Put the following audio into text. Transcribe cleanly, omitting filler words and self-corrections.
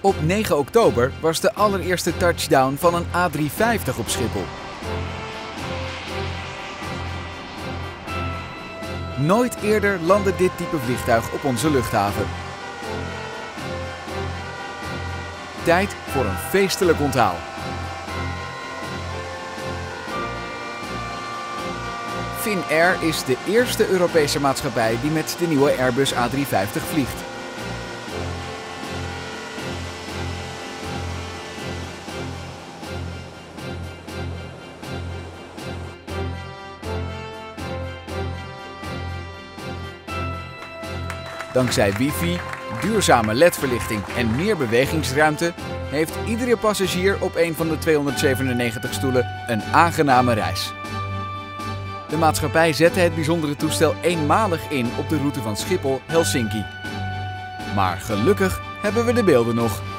Op 9 oktober was de allereerste touchdown van een A350 op Schiphol. Nooit eerder landde dit type vliegtuig op onze luchthaven. Tijd voor een feestelijk onthaal. Finnair is de eerste Europese maatschappij die met de nieuwe Airbus A350 vliegt. Dankzij wifi, duurzame LED-verlichting en meer bewegingsruimte heeft iedere passagier op een van de 297 stoelen een aangename reis. De maatschappij zette het bijzondere toestel eenmalig in op de route van Schiphol-Helsinki. Maar gelukkig hebben we de beelden nog.